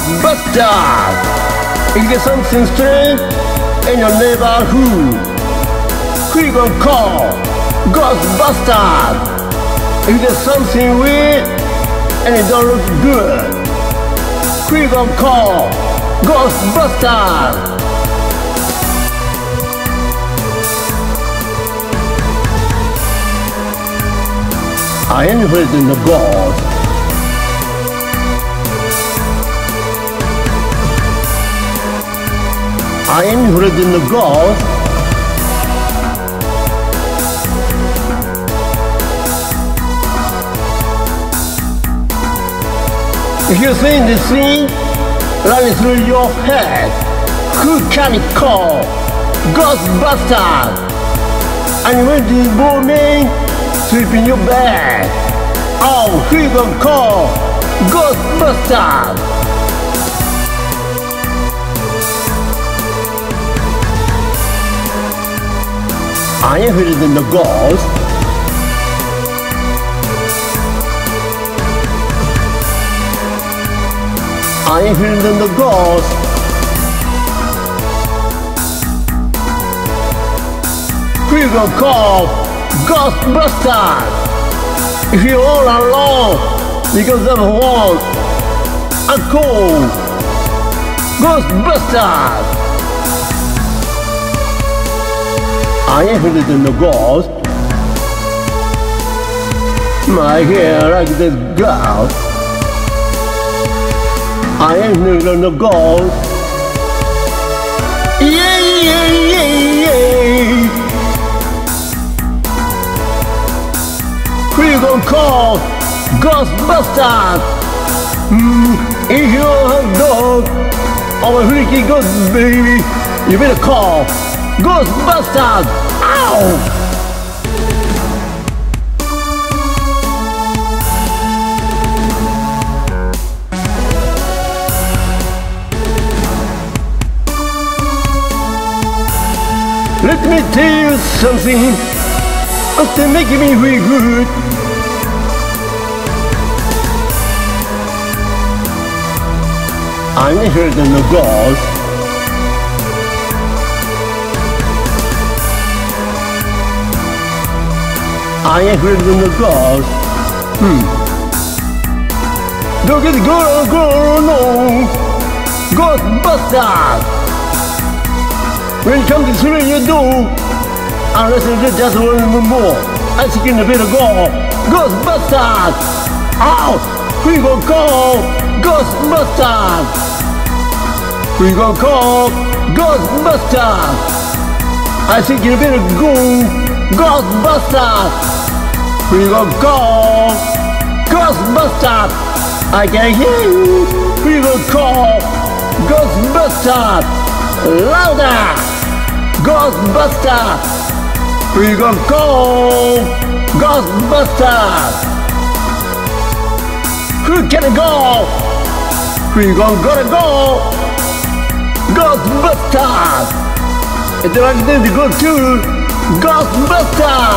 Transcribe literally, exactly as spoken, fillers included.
Ghostbusters! If there's something strange in your neighborhood, who you gonna call? Ghostbusters! If there's something weird and it don't look good, who you gonna call? Ghostbusters! I ain't interested in the ghost. I ain't interested in the ghost. If you're seeing the scene running through your head, who can it call? Ghostbusters! And when this morning, sleep in your bed. Oh, who you gonna call? Ghostbusters! I ain't interested in the ghost. I ain't interested in the ghost. Who you gonna call? Ghostbusters! If you're all alone because of one, a call Ghostbusters! I ain't interested in the ghost. My hair like this girl. I ain't interested in the ghost. Yeah, yeah, yeah, yeah. Who you gonna call? Ghostbusters! Mm, if you have a dog or a freaky ghost baby, you better call Ghostbusters! Ow! Let me tell you something, after making me feel good. I'm interested in the ghost. I ain't interested in the ghost. Hmm. Don't get the girl, girl, no. Ghostbusters! When you come to see you do, unless you do just one more, I think in a bit ago, Ghostbusters! Ow! Who you gonna call? Ghostbusters! Who you gonna call? Ghostbusters! I think in a bit ago, Ghostbusters! Who you gonna call? Ghostbusters! I can hear you! Who you gonna call? Ghostbusters! Louder! Ghostbusters! Who you gonna call? Ghostbusters! Who can it go? Who you gonna gotta go? Ghostbusters! If you like to go to Ghostbusters!